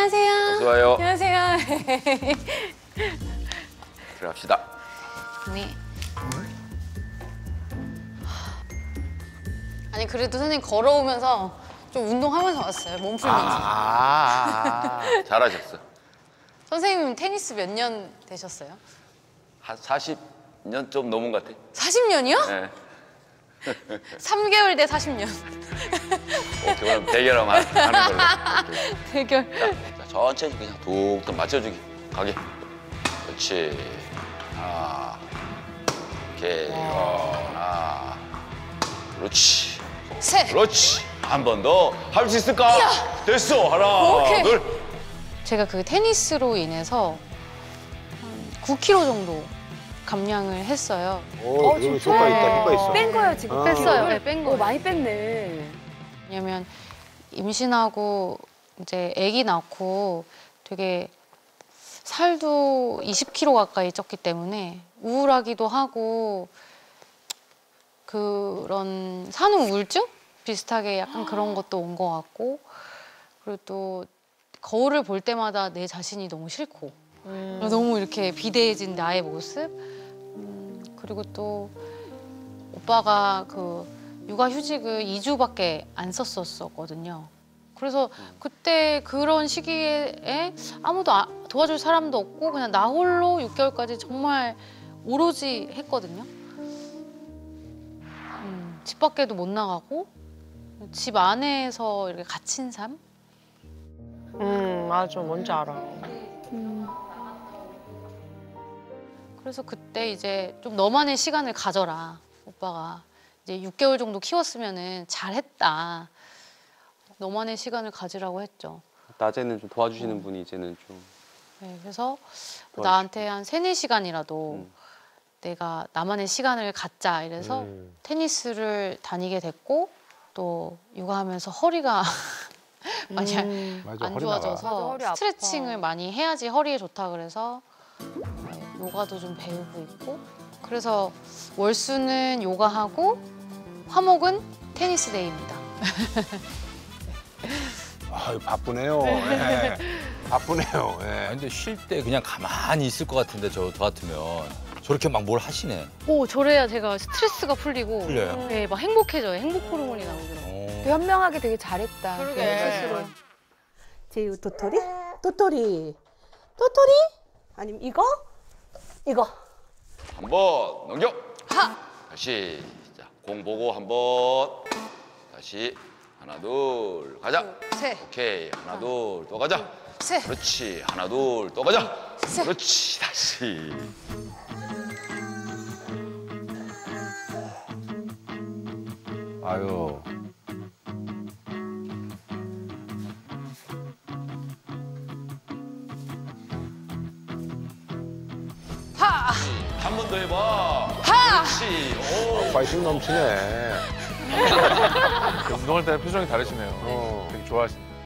안녕하세요. 어서 와요. 안녕하세요. 들어갑시다. 네. 아니 그래도 선생님 걸어오면서 좀 운동하면서 왔어요. 몸풀면서. 잘하셨어. 선생님 테니스 몇 년 되셨어요? 한 40년 좀 넘은 것 같아. 40년이요? 네. 3개월 대 40년. 오케이, 그럼 대결하면 하는 걸로. 오케이. 대결. 자, 천천히 그냥 툭툭 맞춰주기. 가게. 그렇지. 하나. 오케이. 하나. 그렇지. 셋. 그렇지. 한 번 더. 할 수 있을까? 됐어. 하나, 오케이. 둘. 제가 그 테니스로 인해서 한 9kg 정도 감량을 했어요. 오, 그러면 효과 있다, 효과 있어. 뺀 거예요, 지금? 뺐어요. 네, 뺀 거예요. 많이 뺐네. 왜냐면 임신하고 이제 아기 낳고 되게 살도 20kg 가까이 쪘기 때문에 우울하기도 하고 그런 산후 우울증 비슷하게 약간 그런 것도 온 것 같고 그리고 또 거울을 볼 때마다 내 자신이 너무 싫고 너무 이렇게 비대해진 나의 모습 그리고 또 오빠가 그 육아휴직을 2주밖에 안 썼었거든요. 그래서 그때 그런 시기에 아무도 도와줄 사람도 없고 그냥 나 홀로 6개월까지 정말 오로지 했거든요. 집 밖에도 못 나가고 집 안에서 이렇게 갇힌 삶? 맞아. 뭔지 알아. 그래서 그때 이제 좀 너만의 시간을 가져라. 오빠가 이제 6개월 정도 키웠으면은 잘했다. 너만의 시간을 가지라고 했죠. 낮에는 좀 도와주시는 분이 이제는 좀. 네, 그래서 나한테 한 3-4시간이라도 내가 나만의 시간을 갖자 이래서 테니스를 다니게 됐고 또 육아하면서 허리가 많이 맞아, 안 허리 좋아져서 나가. 맞아, 허리 아파. 스트레칭을 많이 해야지 허리에 좋다 그래서 요가도 좀 배우고 있고 그래서 월수는 요가하고 화목은 테니스 데이입니다. 아유, 바쁘네요. 예. 바쁘네요. 예. 근데 쉴 때 그냥 가만히 있을 것 같은데 저 같으면 저렇게 막 뭘 하시네. 오 저래야 제가 스트레스가 풀리고 풀려요? 네, 막 행복해져요. 행복 호르몬이 나오더라고요. 현명하게 되게 잘했다. 그러게. 스스로. 제이우 도토리? 도토리. 도토리? 아니면 이거? 이거. 한 번 넘겨. 다시. 자, 공 보고 한 번. 다시. 하나, 둘. 가자. 셋. 오케이. 하나, 둘. 또 가자. 셋. 그렇지. 하나, 둘. 또 가자. 셋. 그렇지. 다시. 아유. 한 번 더 해봐. 그렇지. 오. 파이팅 넘치네. 운동할 때 표정이 다르시네요. 되게 좋아하시네.